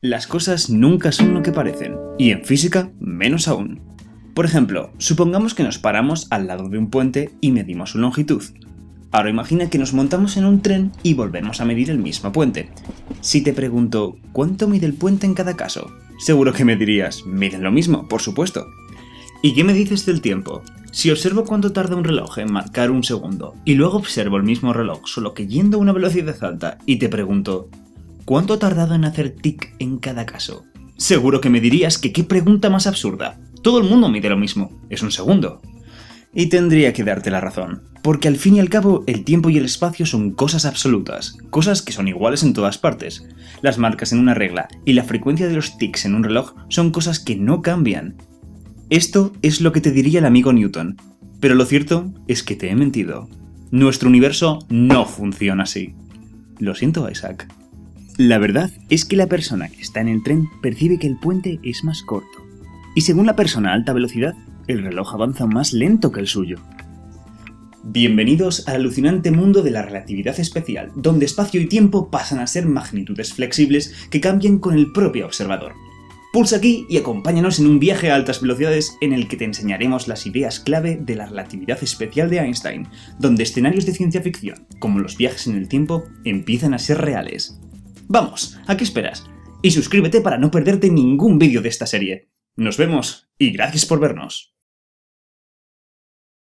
Las cosas nunca son lo que parecen, y en física menos aún. Por ejemplo, supongamos que nos paramos al lado de un puente y medimos su longitud. Ahora imagina que nos montamos en un tren y volvemos a medir el mismo puente. Si te pregunto, ¿cuánto mide el puente en cada caso? Seguro que me dirías, miden lo mismo, por supuesto. ¿Y qué me dices del tiempo? Si observo cuánto tarda un reloj en marcar un segundo, y luego observo el mismo reloj solo que yendo a una velocidad alta, y te pregunto, ¿cuánto ha tardado en hacer tic en cada caso? Seguro que me dirías que qué pregunta más absurda. Todo el mundo mide lo mismo, es un segundo. Y tendría que darte la razón, porque al fin y al cabo el tiempo y el espacio son cosas absolutas, cosas que son iguales en todas partes. Las marcas en una regla y la frecuencia de los tics en un reloj son cosas que no cambian. Esto es lo que te diría el amigo Newton, pero lo cierto es que te he mentido. Nuestro universo no funciona así. Lo siento, Isaac. La verdad es que la persona que está en el tren percibe que el puente es más corto. Y según la persona a alta velocidad, el reloj avanza más lento que el suyo. Bienvenidos al alucinante mundo de la relatividad especial, donde espacio y tiempo pasan a ser magnitudes flexibles que cambian con el propio observador. Pulsa aquí y acompáñanos en un viaje a altas velocidades en el que te enseñaremos las ideas clave de la relatividad especial de Einstein, donde escenarios de ciencia ficción, como los viajes en el tiempo, empiezan a ser reales. Vamos, ¿a qué esperas? Y suscríbete para no perderte ningún vídeo de esta serie. Nos vemos y gracias por vernos.